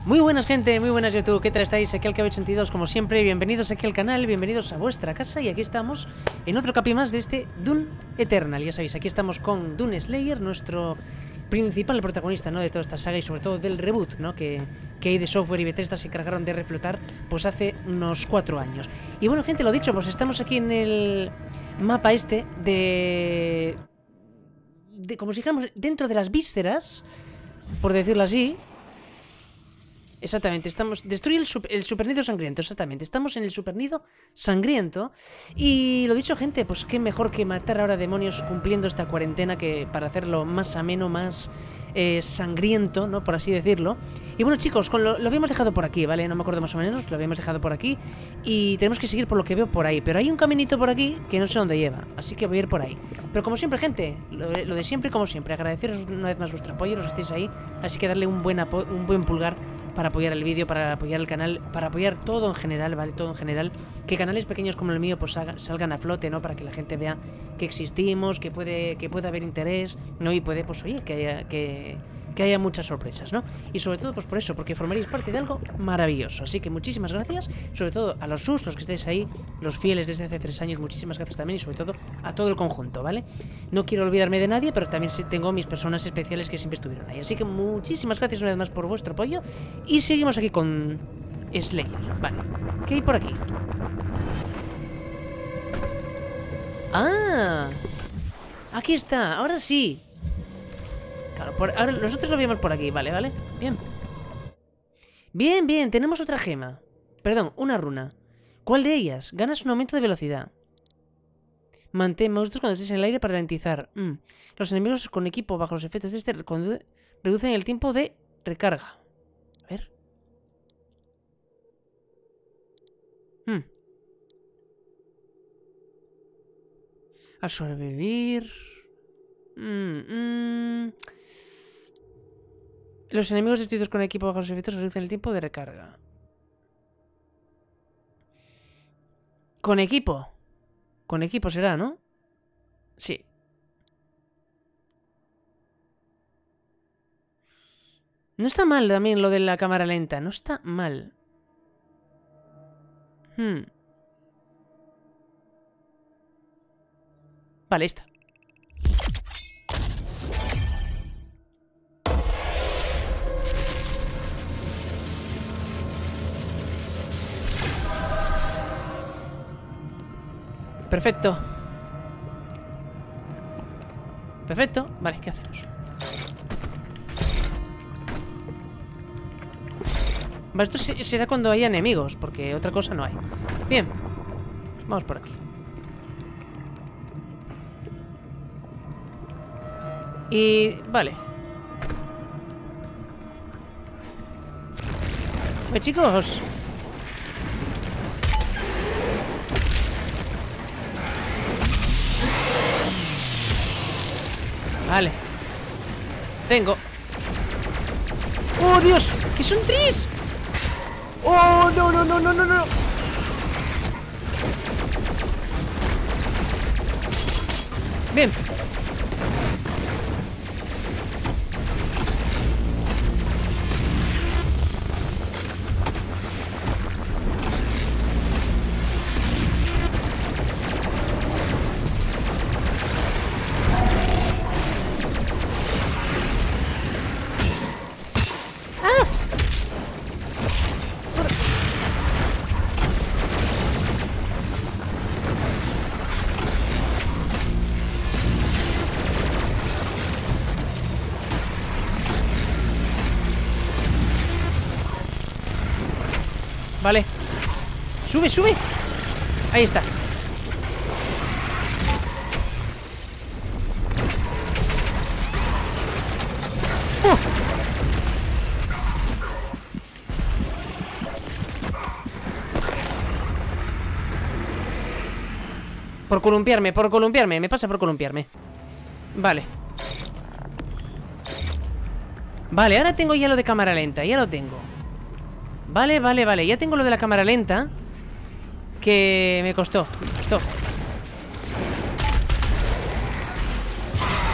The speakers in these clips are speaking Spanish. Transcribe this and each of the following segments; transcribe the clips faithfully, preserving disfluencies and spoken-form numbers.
Muy buenas gente, muy buenas YouTube, ¿qué tal estáis? Aquí al K B ochenta y dos como siempre, bienvenidos aquí al canal, bienvenidos a vuestra casa y aquí estamos en otro capi más de este Doom Eternal. Ya sabéis, aquí estamos con Doom Slayer, nuestro principal protagonista, ¿no?, de toda esta saga y sobre todo del reboot, ¿no?, que, que I D Software y Bethesda se encargaron de reflotar pues hace unos cuatro años. Y bueno gente, lo dicho, pues estamos aquí en el mapa este de... de como si dijéramos dentro de las vísceras, por decirlo así. Exactamente, estamos... Destruye el, super, el supernido sangriento, exactamente. Estamos en el supernido sangriento. Y lo dicho, gente, pues qué mejor que matar ahora demonios cumpliendo esta cuarentena, que para hacerlo más ameno, más eh, sangriento, ¿no?, por así decirlo. Y bueno, chicos, con lo, lo habíamos dejado por aquí, ¿vale? No me acuerdo más o menos, lo habíamos dejado por aquí. Y tenemos que seguir por lo que veo por ahí. Pero hay un caminito por aquí que no sé dónde lleva, así que voy a ir por ahí. Pero como siempre, gente, lo, lo de siempre, como siempre, agradeceros una vez más vuestro apoyo, los estéis ahí. Así que darle un buen, un buen pulgar para apoyar el vídeo, para apoyar el canal, para apoyar todo en general, ¿vale? Todo en general. Que canales pequeños como el mío pues salgan a flote, ¿no? Para que la gente vea que existimos, que puede, que puede haber interés, ¿no? Y puede, pues oye, que haya, que, que haya muchas sorpresas, ¿no? Y sobre todo, pues por eso, porque formaréis parte de algo maravilloso. Así que muchísimas gracias, sobre todo a los sus, los que estáis ahí, los fieles desde hace tres años, muchísimas gracias también y sobre todo a todo el conjunto, ¿vale? No quiero olvidarme de nadie, pero también tengo mis personas especiales que siempre estuvieron ahí. Así que muchísimas gracias una vez más por vuestro apoyo. Y seguimos aquí con Slayer. Vale, ¿qué hay por aquí? ¡Ah! Aquí está, ahora sí. Claro, por, ahora nosotros lo vimos por aquí, vale, vale. Bien. Bien, bien, tenemos otra gema. Perdón, una runa. ¿Cuál de ellas? Ganas un aumento de velocidad. Mantén monstruos cuando estés en el aire para ralentizar. Mm. Los enemigos con equipo bajo los efectos de este reducen el tiempo de recarga. A ver. Hmm. Al sobrevivir... Mm, mm. Los enemigos destruidos con equipo bajo los efectos reducen el tiempo de recarga. Con equipo. Con equipo será, ¿no? Sí. No está mal también lo de la cámara lenta. No está mal. Hmm. Vale, está. Perfecto. Perfecto. Vale, ¿qué hacemos? Vale, esto será cuando haya enemigos, porque otra cosa no hay. Bien. Vamos por aquí. Y... vale. Pues chicos. Vale. Tengo. ¡Oh, Dios! ¡Que son tres! ¡Oh, no, no, no, no, no, no! Bien. Vale. Sube, sube. Ahí está. ¡Oh! Por columpiarme, por columpiarme. Me pasa por columpiarme. Vale. Vale, ahora tengo ya lo de cámara lenta. Ya lo tengo. Vale, vale, vale. Ya tengo lo de la cámara lenta. Que me costó. Me costó.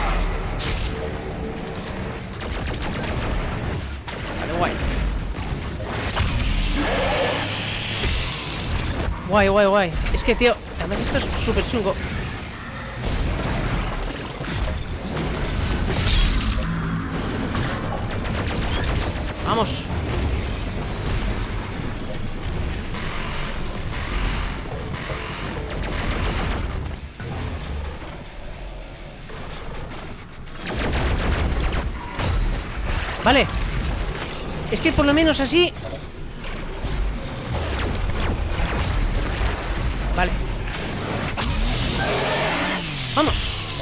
Vale, guay. Guay, guay, guay. Es que, tío, además esto es súper chungo. Vamos. Vale. Es que por lo menos así... Vale. Vamos.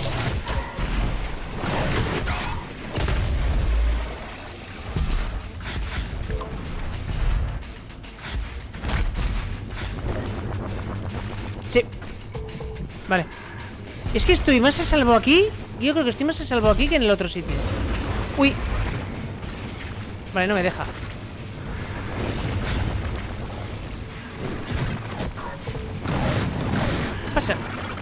Sí. Vale. Es que estoy más a salvo aquí. Yo creo que estoy más a salvo aquí que en el otro sitio. Uy. Vale, no me deja. Pasa.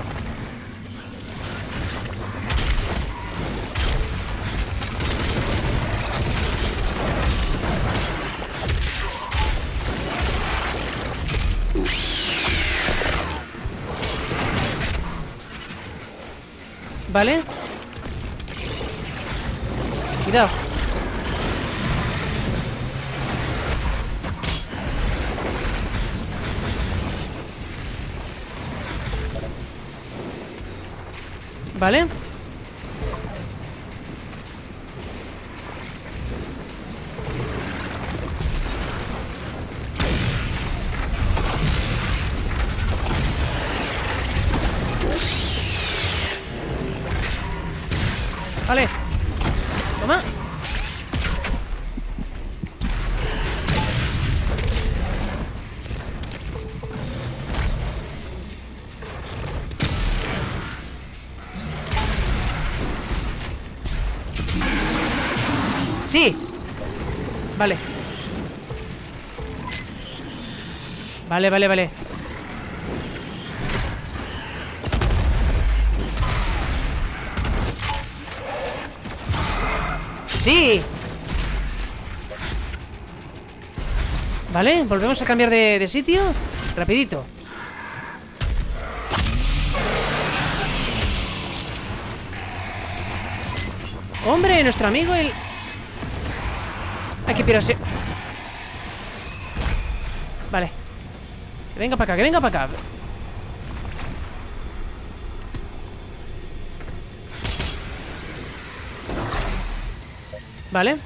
Vale. Cuidado. Vale. Vale. Toma. Sí. Vale. Vale, vale, vale. ¡Sí! Vale, volvemos a cambiar de, de sitio. Rapidito. Hombre, nuestro amigo el... Hay que pirarse. Vale. Que venga para acá, que venga para acá. Vale.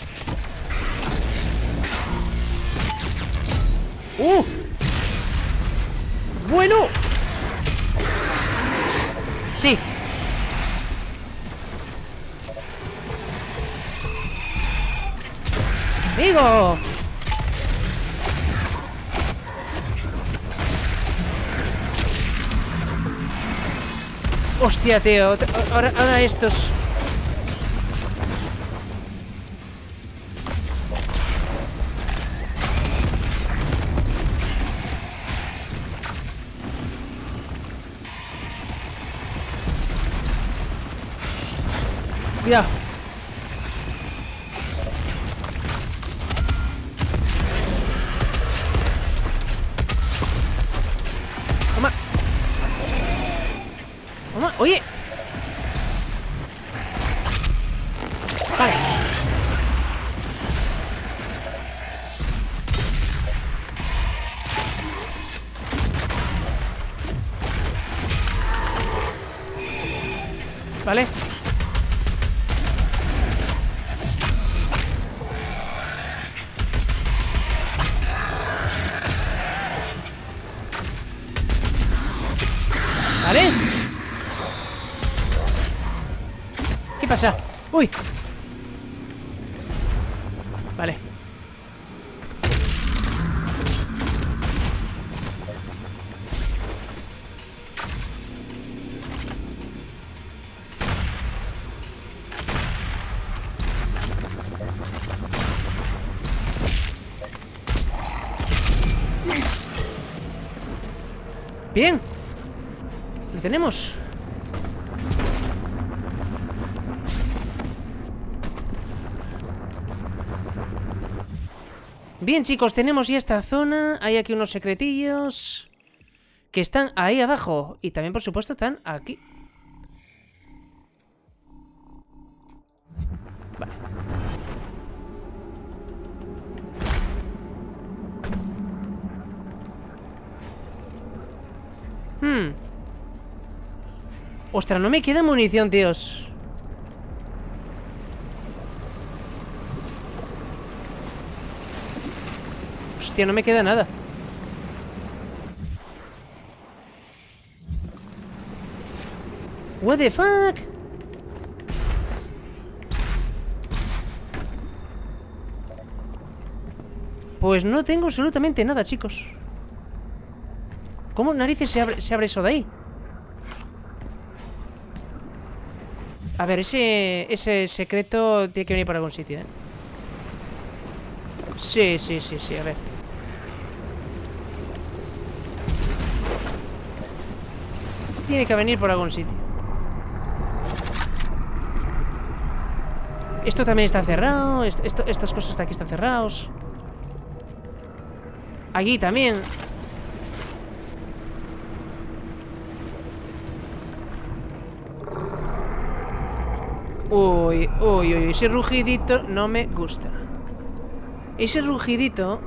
¡Uh! ¡Bueno! Sí. ¡Amigo! Hostia, tío. Ahora, ahora estos... Cuidado. Toma. Toma. Oye. Vale. Vale. Vale. ¿Qué pasa? Uy. Vale. Bien. Lo tenemos. Bien, chicos, tenemos ya esta zona. Hay aquí unos secretillos. que están ahí abajo. Y también, por supuesto, están aquí. Vale. Hmm. Ostras, no me queda munición, tíos. Hostia, no me queda nada. What the fuck? Pues no tengo absolutamente nada, chicos. ¿Cómo narices se abre, se abre eso de ahí? A ver, ese, ese secreto tiene que venir por algún sitio, ¿eh? Sí, sí, sí, sí, a ver. Tiene que venir por algún sitio. Esto también está cerrado. Esto, esto, estas cosas de aquí están cerrados. Aquí también. Uy, uy, uy, ese rugidito no me gusta. Ese rugidito.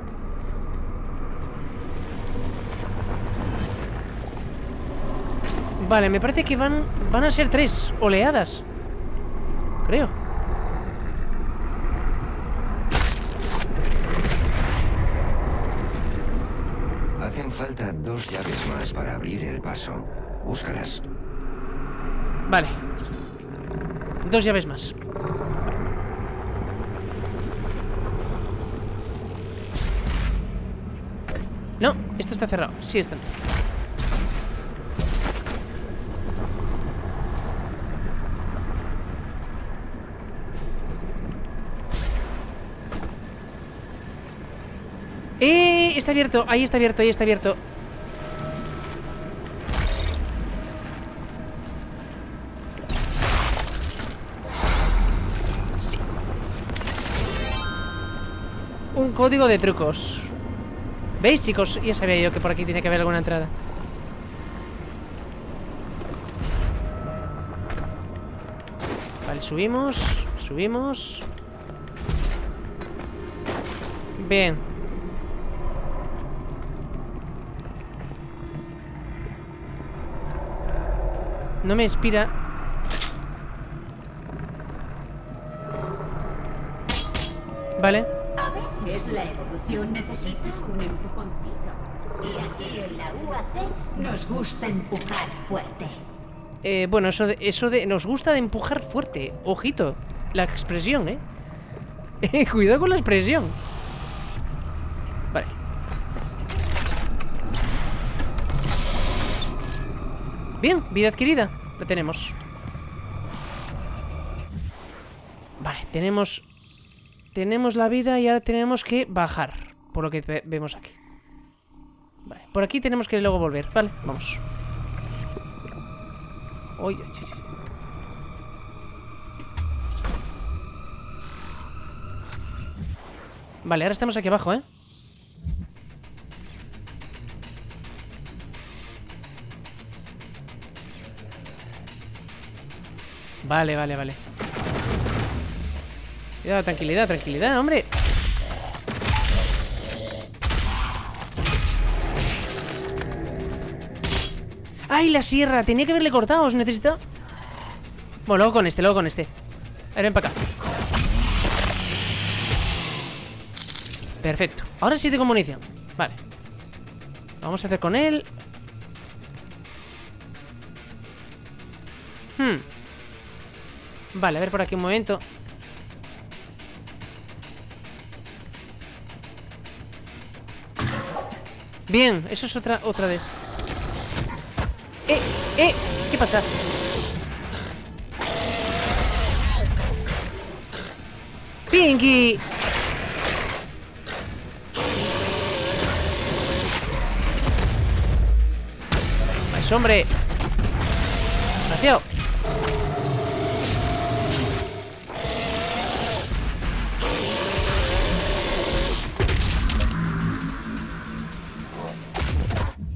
Vale, me parece que van, van a ser tres oleadas. Creo. Hacen falta dos llaves más para abrir el paso. Búscalas. Vale. Dos llaves más. No, esto está cerrado. Sí, está. ¡Eh! Está abierto. Ahí está abierto, ahí está abierto. Sí. Un código de trucos. ¿Veis, chicos? Ya sabía yo que por aquí tiene que haber alguna entrada. Vale, subimos. Subimos. Bien. No me inspira. Vale. A veces la evolución necesita un empujoncito. Y aquí en la U A C nos gusta empujar fuerte. Eh, bueno, eso de, eso de... Nos gusta de empujar fuerte. Ojito. La expresión, ¿eh? Cuidado con la expresión. Vale. Bien, vida adquirida. La tenemos. Vale, tenemos... Tenemos la vida y ahora tenemos que bajar. Por lo que ve vemos aquí. Vale, por aquí tenemos que luego volver. Vale, vamos. Uy, uy, uy. Vale, ahora estamos aquí abajo, ¿eh? Vale, vale, vale. Ya, tranquilidad, tranquilidad, hombre. ¡Ay, la sierra! Tenía que haberle cortado, os necesito. Bueno, luego con este, luego con este. A ver, ven para acá. Perfecto. Ahora sí tengo munición. Vale. Lo vamos a hacer con él. Hmm. Vale, a ver por aquí un momento. Bien, eso es otra, otra de... ¡Eh! ¡Eh! ¿Qué pasa? ¡Pinky! ¡Pues hombre! ¡Gracias!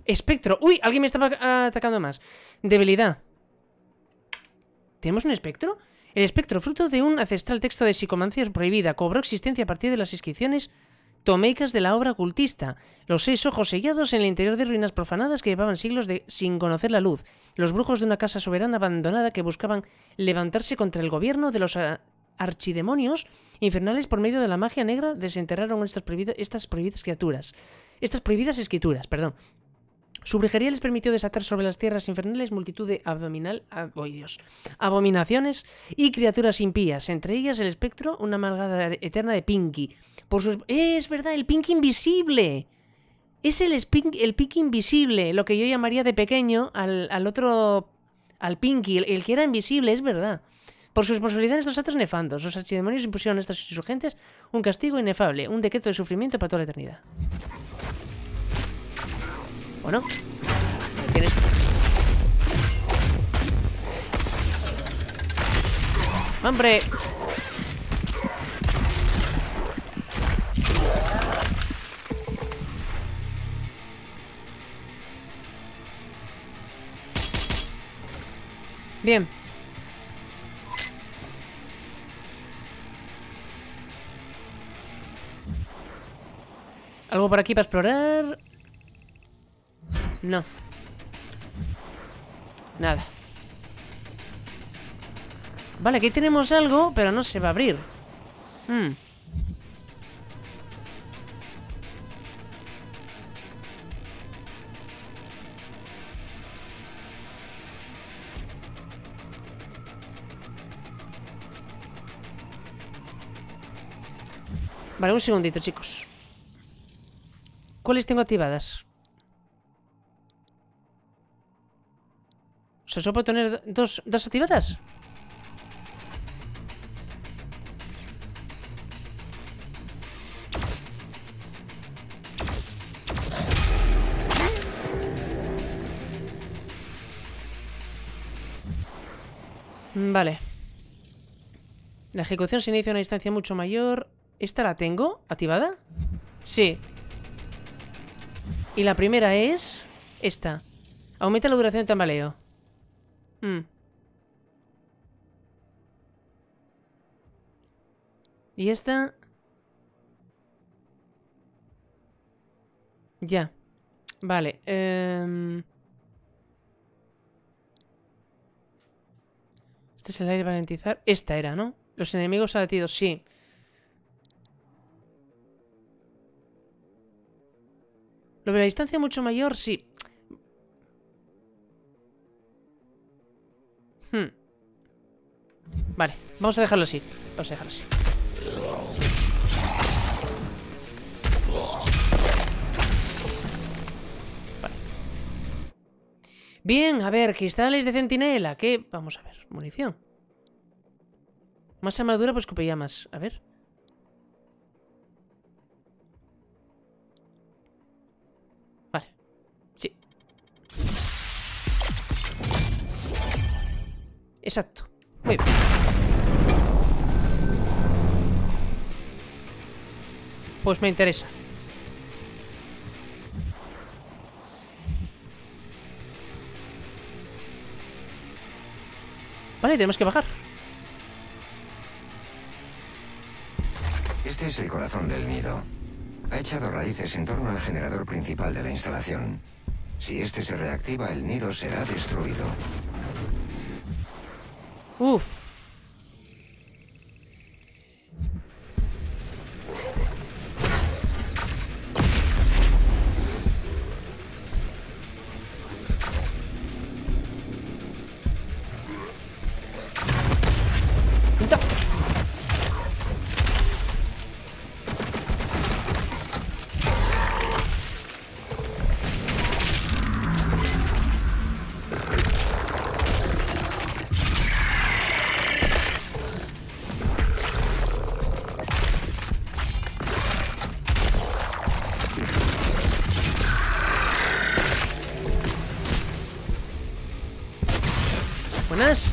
Espectro. ¡Uy! Alguien me estaba atacando más. Debilidad. ¿Tenemos un espectro? El espectro, fruto de un ancestral texto de psicomancia prohibida, cobró existencia a partir de las inscripciones tomeicas de la obra ocultista. Los seis ojos sellados en el interior de ruinas profanadas que llevaban siglos de, sin conocer la luz. Los brujos de una casa soberana abandonada que buscaban levantarse contra el gobierno de los archidemonios infernales por medio de la magia negra desenterraron estas, prohibido, estas prohibidas criaturas. Estas prohibidas escrituras, perdón. Su brujería les permitió desatar sobre las tierras infernales multitud de abdominal, oh Dios, abominaciones y criaturas impías, entre ellas el espectro, una amalgada eterna de Pinky. Por sus... ¡Eh, es verdad! ¡El Pinky invisible! Es el, Spink, el Pinky invisible, lo que yo llamaría de pequeño al, al otro... al Pinky, el, el que era invisible, es verdad. Por su responsabilidad en estos actos nefandos, los archidemonios impusieron a estas insurgentes un castigo inefable, un decreto de sufrimiento para toda la eternidad. Bueno, tienes... ¡Hombre! Bien. ¿Algo por aquí para explorar? No. Nada. Vale, aquí tenemos algo, pero no se va a abrir. Hmm. Vale, un segundito, chicos. ¿Cuáles tengo activadas? O sea, ¿solo puedo tener dos, dos activadas? Vale. La ejecución se inicia a una distancia mucho mayor. ¿Esta la tengo activada? Sí. Y la primera es... esta. Aumenta la duración de tambaleo. Hmm. Y esta... ya. Vale. Eh... Este es el aire para ralentizar. Esta era, ¿no? Los enemigos abatidos, sí. Lo de la distancia mucho mayor, sí. Hmm. Vale, vamos a dejarlo así. Vamos a dejarlo así. Vale. Bien, a ver, cristales de centinela. ¿Qué? Vamos a ver, munición. Más armadura, pues copillamas. A ver. Vale. Sí. Exacto. Muy bien. Pues me interesa. Vale, tenemos que bajar. Este es el corazón del nido. Ha echado raíces en torno al generador principal de la instalación. Si este se reactiva, el nido será destruido. Uf. Buenas.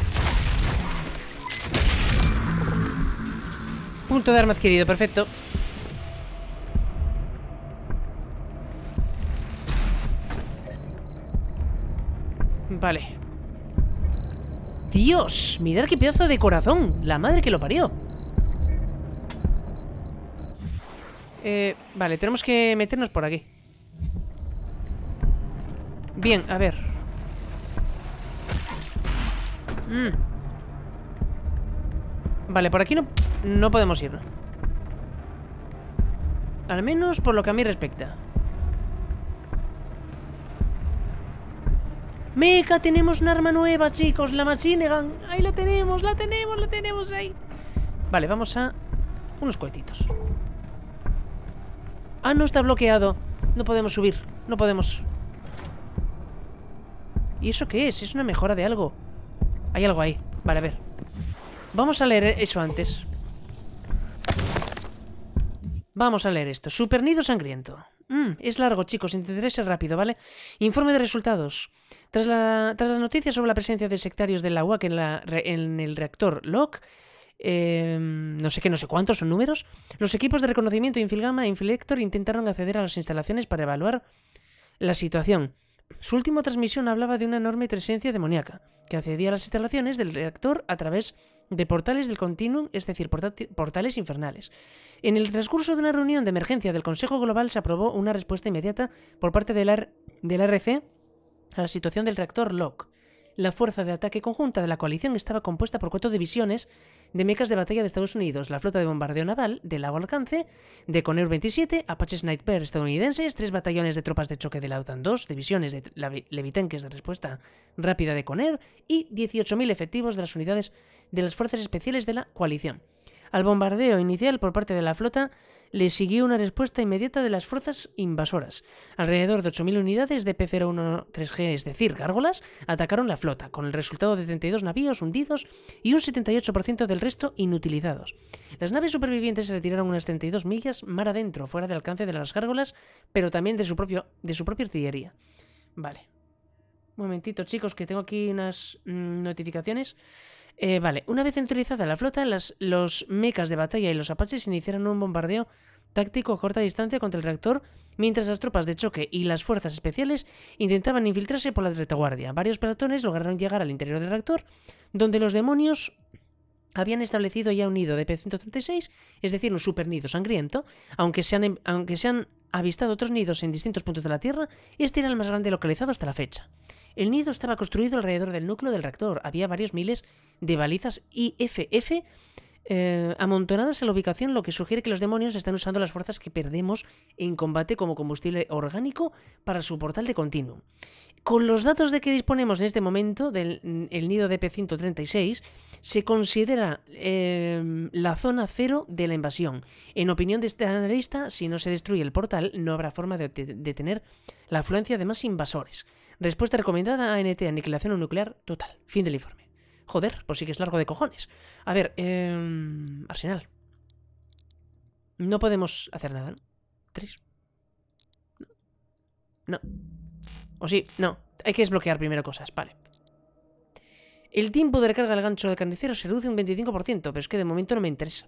Punto de arma adquirido, perfecto. Vale. Dios, mirad qué pedazo de corazón. La madre que lo parió. Eh, vale, tenemos que meternos por aquí. Bien, a ver. Mm. Vale, por aquí no, no podemos ir, ¿no? Al menos por lo que a mí respecta. Meca, tenemos un arma nueva, chicos. La Machine Gun. Ahí la tenemos, la tenemos, la tenemos ahí. Vale, vamos a... unos cohetitos. Ah, no, está bloqueado. No podemos subir, no podemos. ¿Y eso qué es? Es una mejora de algo. Hay algo ahí. Vale, a ver. Vamos a leer eso antes. Vamos a leer esto. Supernido sangriento. Mm, es largo, chicos. Intentaré ser rápido, ¿vale? Informe de resultados. Tras, la, tras las noticias sobre la presencia de sectarios de la U A C en, la, en el reactor Locke, eh, no sé qué, no sé cuántos son números, los equipos de reconocimiento Infilgama e Infilector intentaron acceder a las instalaciones para evaluar la situación. Su última transmisión hablaba de una enorme presencia demoníaca que accedía a las instalaciones del reactor a través de portales del Continuum, es decir, portales infernales. En el transcurso de una reunión de emergencia del Consejo Global se aprobó una respuesta inmediata por parte del, R del R C a la situación del reactor Locke. La fuerza de ataque conjunta de la coalición estaba compuesta por cuatro divisiones de mechas de batalla de Estados Unidos, la flota de bombardeo naval de largo alcance de Coneur veintisiete, Apache Sniper estadounidenses, tres batallones de tropas de choque de la OTAN, dos divisiones de levitanques de respuesta rápida de Coneur y dieciocho mil efectivos de las unidades de las fuerzas especiales de la coalición. Al bombardeo inicial por parte de la flota le siguió una respuesta inmediata de las fuerzas invasoras. Alrededor de ocho mil unidades de P cero uno tres G, es decir, gárgolas, atacaron la flota, con el resultado de treinta y dos navíos hundidos y un setenta y ocho por ciento del resto inutilizados. Las naves supervivientes se retiraron unas treinta y dos millas mar adentro, fuera del alcance de las gárgolas, pero también de su, propio, de su propia artillería. Vale. Un momentito, chicos, que tengo aquí unas mmm, notificaciones. Eh, vale, una vez neutralizada la flota, las, los mechas de batalla y los apaches iniciaron un bombardeo táctico a corta distancia contra el reactor, mientras las tropas de choque y las fuerzas especiales intentaban infiltrarse por la retaguardia. Varios pelotones lograron llegar al interior del reactor, donde los demonios habían establecido ya un nido de P ciento treinta y seis, es decir, un supernido sangriento. Aunque se han, aunque se han avistado otros nidos en distintos puntos de la Tierra, este era el más grande localizado hasta la fecha. El nido estaba construido alrededor del núcleo del reactor. Había varios miles de balizas I F F eh, amontonadas en la ubicación, lo que sugiere que los demonios están usando las fuerzas que perdemos en combate como combustible orgánico para su portal de Continuum. Con los datos de que disponemos en este momento del el nido de P ciento treinta y seis, se considera eh, la zona cero de la invasión. En opinión de este analista, si no se destruye el portal, no habrá forma de detener la afluencia de más invasores. Respuesta recomendada a N T, aniquilación nuclear total. Fin del informe. Joder, pues sí que es largo de cojones. A ver, eh, Arsenal. No podemos hacer nada, ¿no? Tres. No. No. O sí, no. Hay que desbloquear primero cosas, vale. El tiempo de recarga del gancho del carnicero se reduce un veinticinco por ciento, pero es que de momento no me interesa.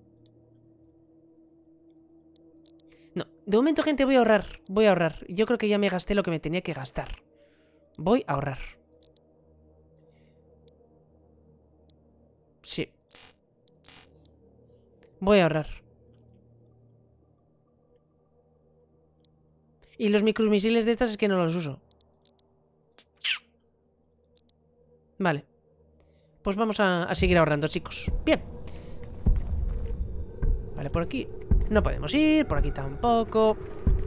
No, de momento, gente, voy a ahorrar. Voy a ahorrar. Yo creo que ya me gasté lo que me tenía que gastar. Voy a ahorrar. Sí. Voy a ahorrar. Y los micromisiles de estas es que no los uso. Vale. Pues vamos a, a seguir ahorrando, chicos. Bien. Vale, por aquí no podemos ir, por aquí tampoco.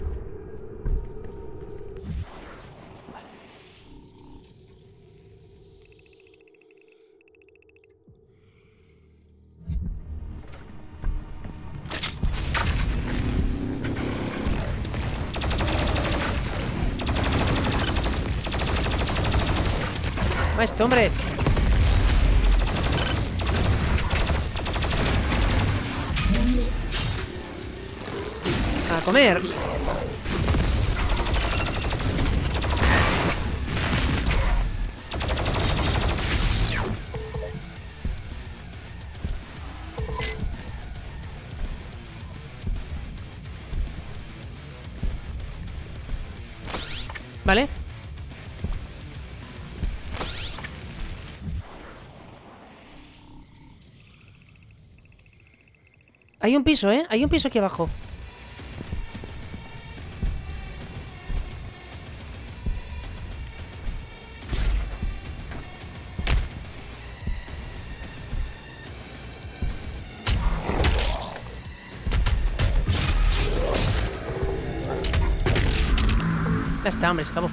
¡Ah, este hombre! ¡A comer! Vale. Hay un piso, ¿eh? Hay un piso aquí abajo. Ya está, hombre, escapó.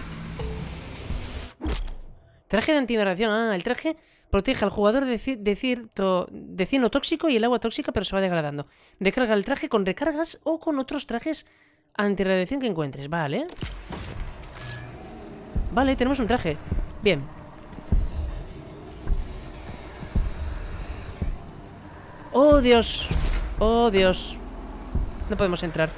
Traje de antivibración. Ah, el traje protege al jugador de, ci de, cierto, de cieno tóxico y el agua tóxica, pero se va degradando. Recarga el traje con recargas o con otros trajes antirradiación que encuentres. Vale. Vale, tenemos un traje. Bien. Oh, Dios. Oh, Dios. No podemos entrar.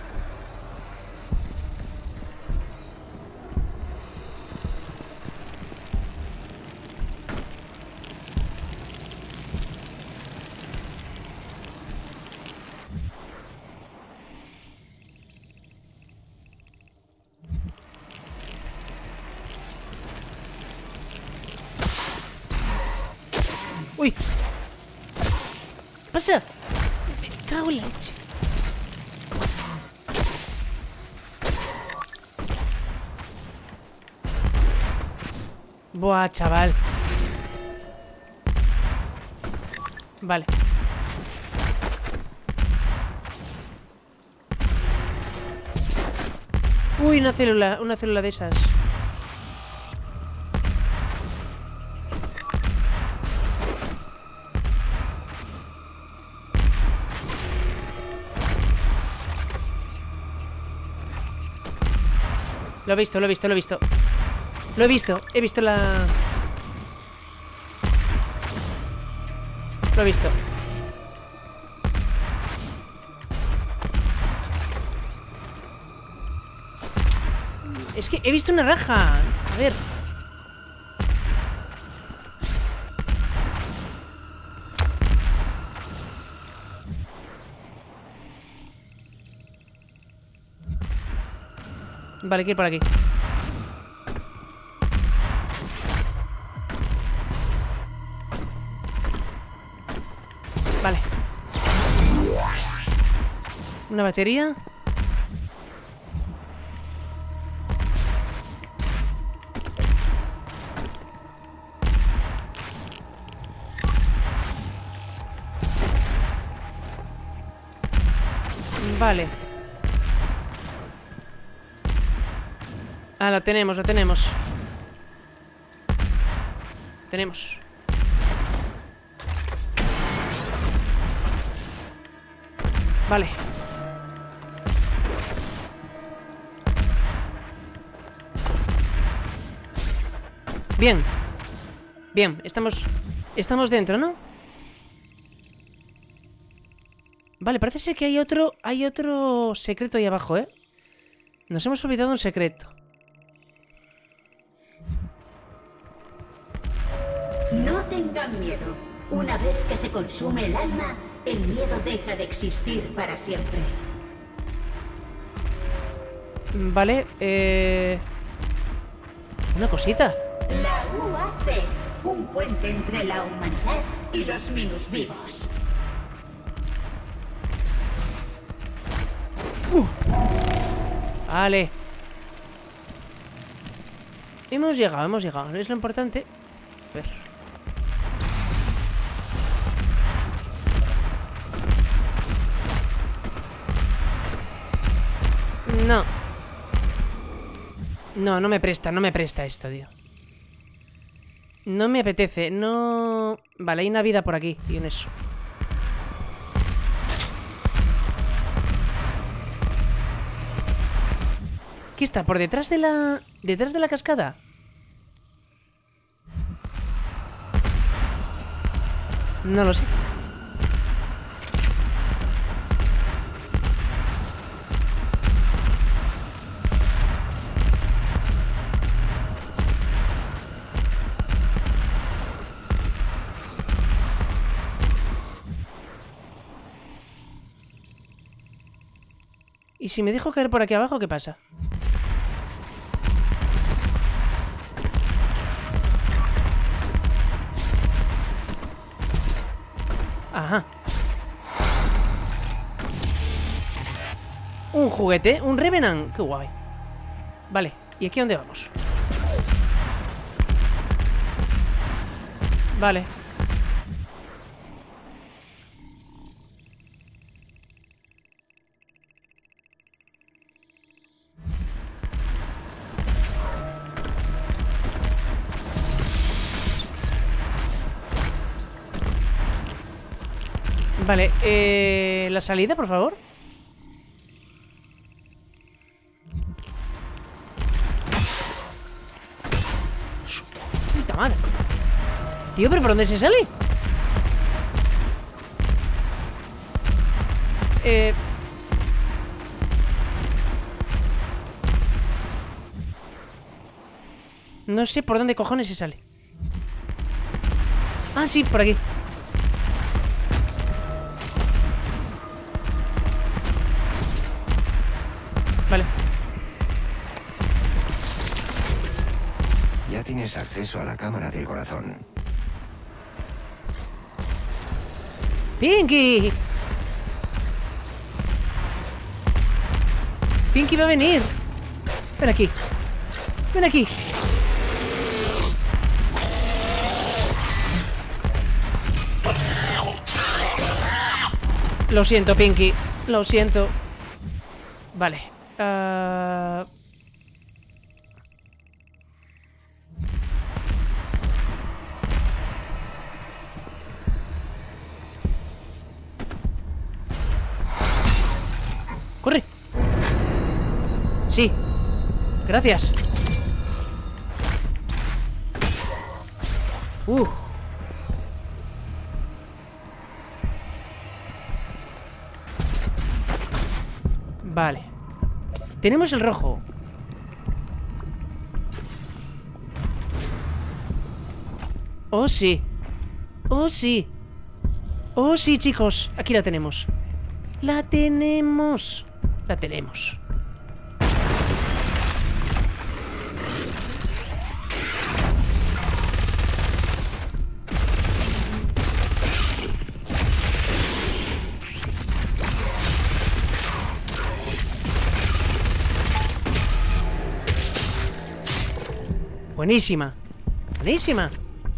¡Uy! ¡Pasa! Me cago en la leche. Buah, chaval. Vale. Uy, una célula, una célula de esas. Lo he visto, lo he visto, lo he visto. Lo he visto, he visto la... Lo he visto. Es que he visto una raja. A ver. Vale, hay que ir por aquí. Vale. Una batería. Vale. Ah, la tenemos, la tenemos. Tenemos. Vale. Bien. Bien, estamos... Estamos dentro, ¿no? Vale, parece ser que hay otro... Hay otro secreto ahí abajo, ¿eh? Nos hemos olvidado un secreto. No tengan miedo. Una vez que se consume el alma, el miedo deja de existir para siempre. Vale, eh... una cosita. La U A C, un puente entre la humanidad y los minusvivos. Uh. Vale. Hemos llegado, hemos llegado. Es lo importante. A ver. No. No, no me presta, no me presta esto, tío. No me apetece, no... Vale, hay una vida por aquí, y en eso. ¿Qué está? ¿Por detrás de la... detrás de la cascada? No lo sé. ¿Y si me dejo caer por aquí abajo, qué pasa? Ajá. Un juguete, un Revenant. Qué guay. Vale, ¿y aquí a dónde vamos? Vale. Vale, eh, la salida, por favor. Puta madre. Tío, ¿pero por dónde se sale? Eh... No sé por dónde cojones se sale. Ah, sí, por aquí. Vale. Ya tienes acceso a la cámara del corazón. ¡Pinky! ¡Pinky va a venir! Ven aquí. Ven aquí. Lo siento, Pinky. Lo siento. Vale. Uh... ¡Corre! Sí. Gracias. Uh. Vale. Tenemos el rojo. Oh, sí. Oh, sí. Oh, sí, chicos. Aquí la tenemos. La tenemos. La tenemos. Buenísima. Buenísima.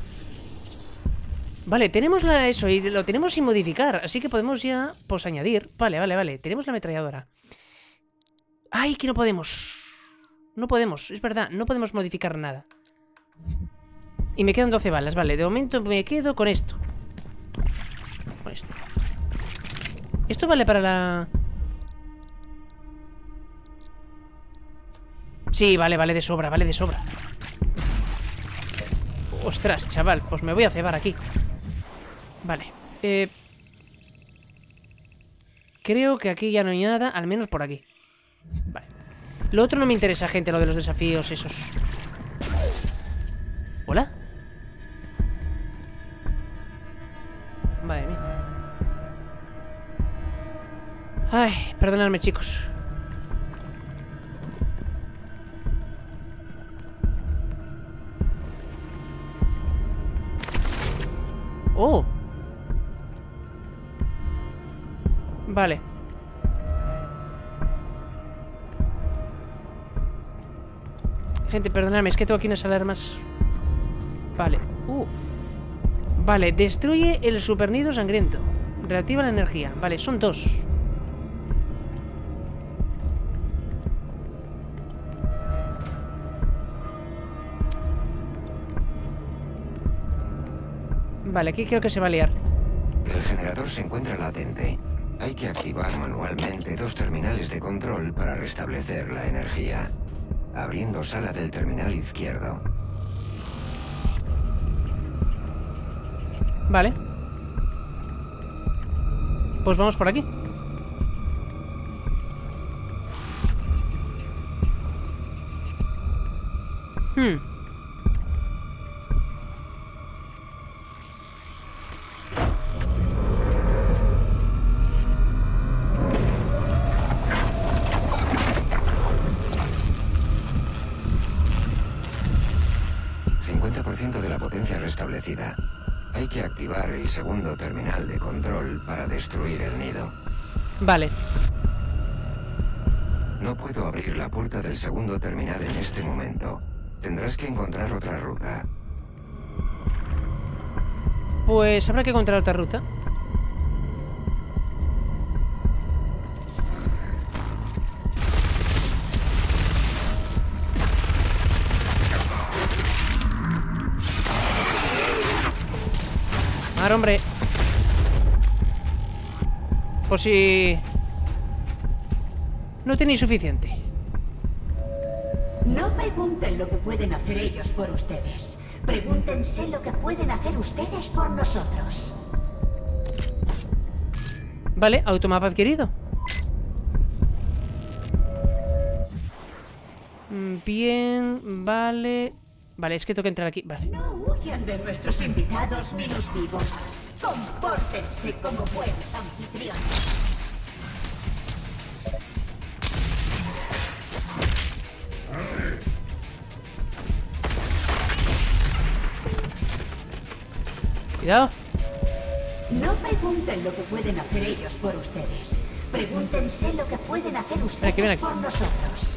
Vale, tenemos la eso y lo tenemos sin modificar. Así que podemos ya, pues, añadir. Vale, vale, vale. Tenemos la ametralladora. ¡Ay, que no podemos! No podemos, es verdad. No podemos modificar nada. Y me quedan doce balas. Vale, de momento me quedo con esto. Con esto. Esto vale para la... Sí, vale, vale de sobra, vale de sobra. Ostras, chaval, pues me voy a cebar aquí. Vale, eh... creo que aquí ya no hay nada, al menos por aquí. Vale. Lo otro no me interesa, gente, lo de los desafíos esos. ¿Hola? Madre mía. Ay, perdonadme, chicos. Oh. Vale. Gente, perdonadme, es que tengo aquí unas alarmas. Vale. Uh. Vale, destruye el supernido sangriento. Reactiva la energía. Vale, son dos. Vale, aquí creo que se va a liar. El generador se encuentra latente. Hay que activar manualmente dos terminales de control para restablecer la energía. Abriendo sala del terminal izquierdo. Vale. Pues vamos por aquí. Hmm. cincuenta por ciento de la potencia restablecida. Hay que activar el segundo terminal de control para destruir el nido. Vale. No puedo abrir la puerta del segundo terminal en este momento. Tendrás que encontrar otra ruta. Pues habrá que encontrar otra ruta. Ahora, hombre. Por si... no tenéis suficiente. No pregunten lo que pueden hacer ellos por ustedes. Pregúntense lo que pueden hacer ustedes por nosotros. Vale, automapa adquirido. Bien, vale. Vale, es que tengo que entrar aquí. Vale. No huyan de nuestros invitados minusvivos. Compórtense como buenos anfitriones. Cuidado. No pregunten lo que pueden hacer ellos por ustedes. Pregúntense lo que pueden hacer ustedes aquí, ven aquí. por nosotros.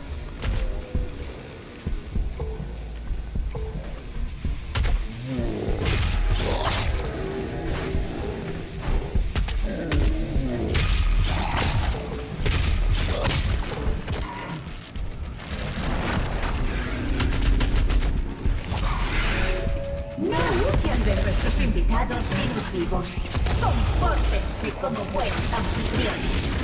Invitados minusvivos, compórtense como buenos anfitriones.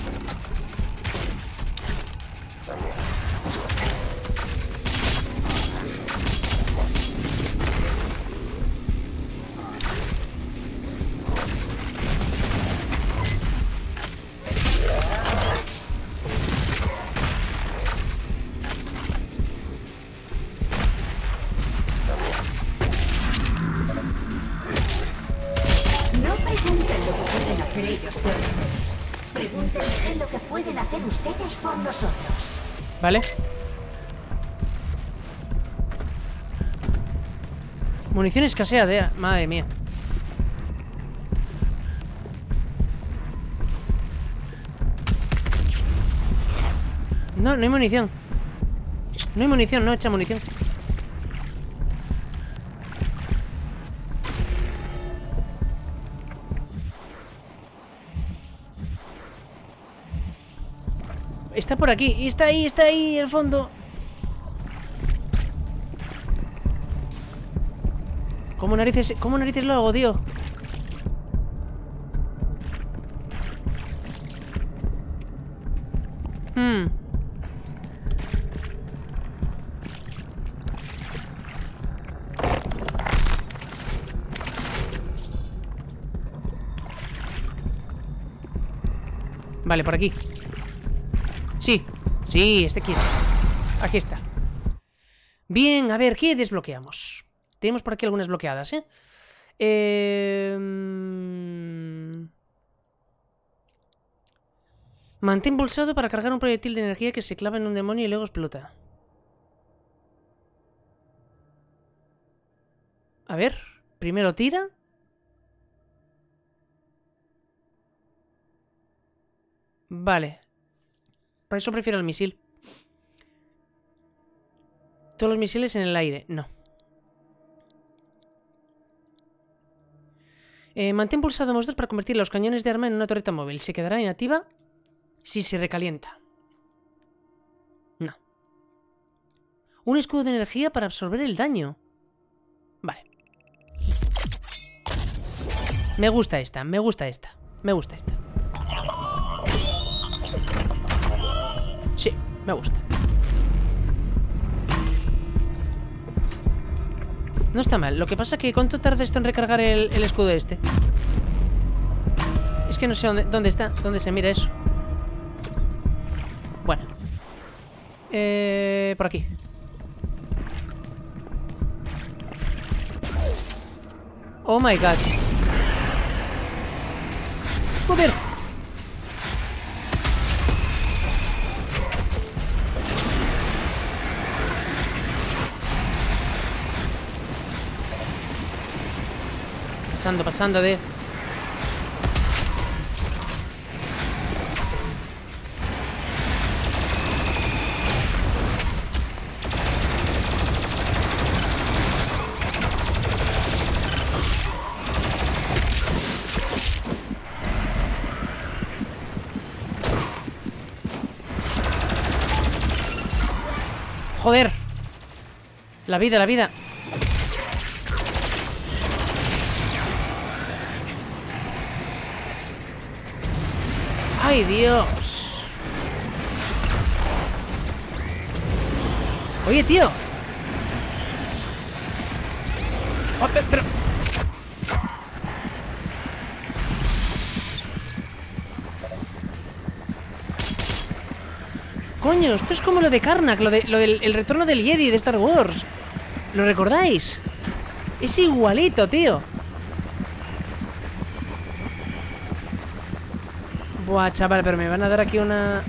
Pregúntense lo que pueden hacer ustedes por nosotros. Vale. Munición escasea de... madre mía. No, no hay munición. No hay munición, no echa munición. Está por aquí, está ahí, está ahí, el fondo. ¿Cómo narices, cómo narices lo hago, tío? Hmm. Vale, por aquí. Sí, sí, este aquí está. Aquí está. Bien, a ver, ¿qué desbloqueamos? Tenemos por aquí algunas bloqueadas, ¿eh? eh... Mantén pulsado para cargar un proyectil de energía que se clava en un demonio y luego explota. A ver, primero tira. Vale. Para eso prefiero el misil. Todos los misiles en el aire. No. Eh, mantén pulsado M dos para convertir los cañones de arma en una torreta móvil. Se quedará inactiva si se recalienta. No. Un escudo de energía para absorber el daño. Vale. Me gusta esta, me gusta esta. Me gusta esta. Sí, me gusta. No está mal. Lo que pasa es que ¿cuánto tarda esto en recargar el, el escudo este? Es que no sé dónde, dónde está. ¿Dónde se mira eso? Bueno. Eh, por aquí. Oh my god. Joder. Pasando, pasando de... joder. La vida, la vida. ¡Ay, Dios! Oye, tío. Oh, pero, pero... Coño, esto es como lo de Karnak, lo, de, lo del el retorno del Jedi de Star Wars. ¿Lo recordáis? Es igualito, tío. Buah, chaval, pero me van a dar aquí una...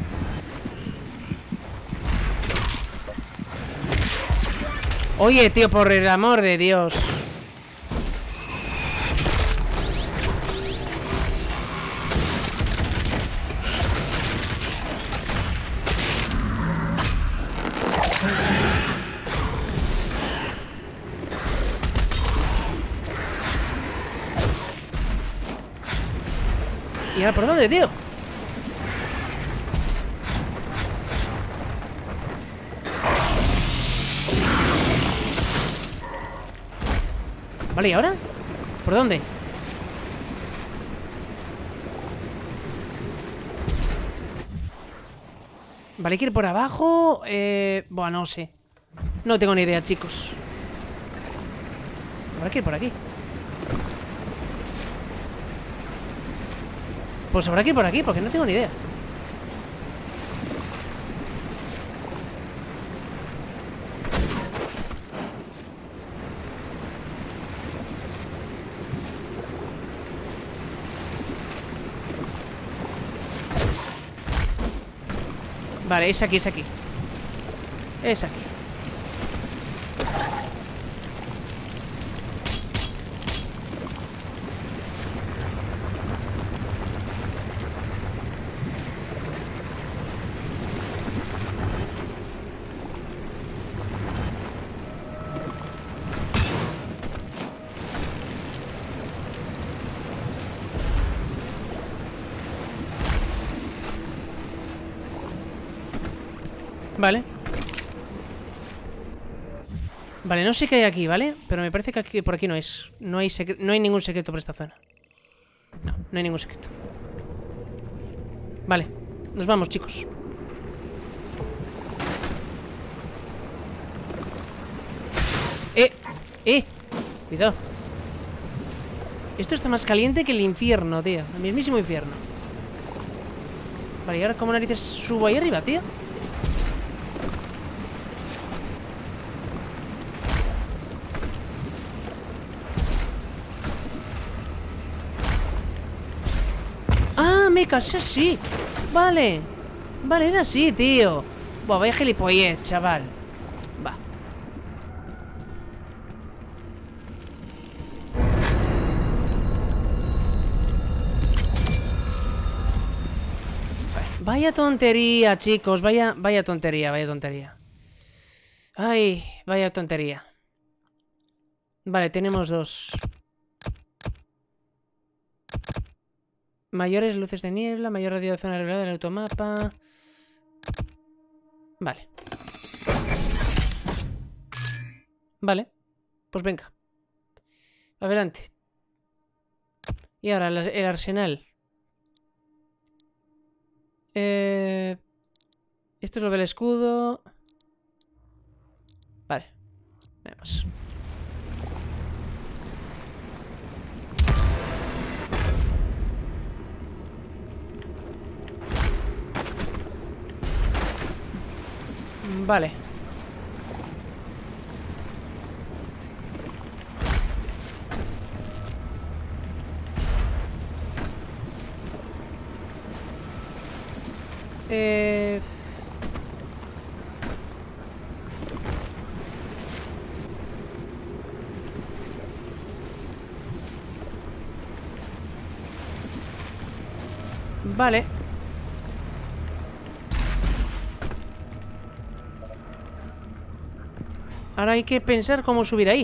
Oye, tío, por el amor de Dios. ¿Y ahora por dónde, tío? Vale, ¿y ahora? ¿Por dónde? Vale, hay que ir por abajo. Eh... Bueno, no sé. No tengo ni idea, chicos. Habrá que ir por aquí. Pues habrá que ir por aquí, porque no tengo ni idea. Vale, es aquí, es aquí. Es aquí. Vale. Vale, no sé qué hay aquí, ¿vale? Pero me parece que aquí, por aquí no es. No hay, no hay ningún secreto por esta zona. No, no hay ningún secreto. Vale, nos vamos, chicos. Eh, eh Cuidado. Esto está más caliente que el infierno, tío. El mismísimo infierno. Vale, y ahora ¿cómo narices subo ahí arriba, tío? Ah, me casé así. Vale. Vale, era así, tío. Buah, vaya gilipollez, chaval. Va. Vaya tontería, chicos. Vaya, vaya tontería, vaya tontería. Ay, vaya tontería. Vale, tenemos dos. Mayores luces de niebla, mayor radiación revelada del automapa. Vale. Vale. Pues venga. Adelante. Y ahora el arsenal. Eh... Esto es lo del escudo. Vale. Vamos. Vale. Eh... Vale. Ahora hay que pensar cómo subir ahí.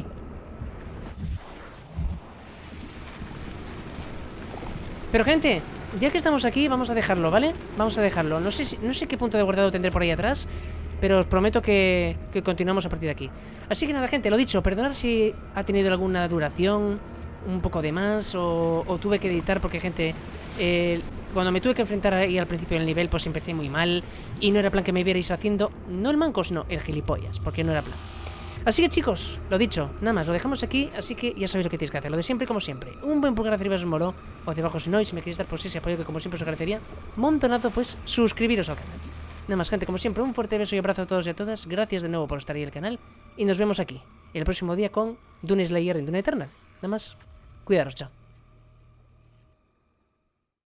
Pero gente, ya que estamos aquí, vamos a dejarlo, ¿vale? Vamos a dejarlo. No sé si, no sé qué punto de guardado tendré por ahí atrás. pero os prometo que, que continuamos a partir de aquí. Así que nada, gente, lo dicho, perdonad si ha tenido alguna duración, un poco de más, o, o tuve que editar porque, gente, eh, cuando me tuve que enfrentar ahí al principio del nivel, pues empecé muy mal, y no era plan que me vierais haciendo, no el mancos, no, el gilipollas, porque no era plan. Así que, chicos, lo dicho, nada más, lo dejamos aquí, así que ya sabéis lo que tenéis que hacer, lo de siempre como siempre. Un buen pulgar hacia arriba si os moló, o hacia abajo si no, y si me queréis dar por ese apoyo que como siempre os agradecería, montonazo, pues suscribiros al canal. Nada más, gente, como siempre, un fuerte beso y abrazo a todos y a todas, gracias de nuevo por estar ahí en el canal, y nos vemos aquí, el próximo día con Dune Slayer en Dune Eternal. Nada más, cuidaros, chao.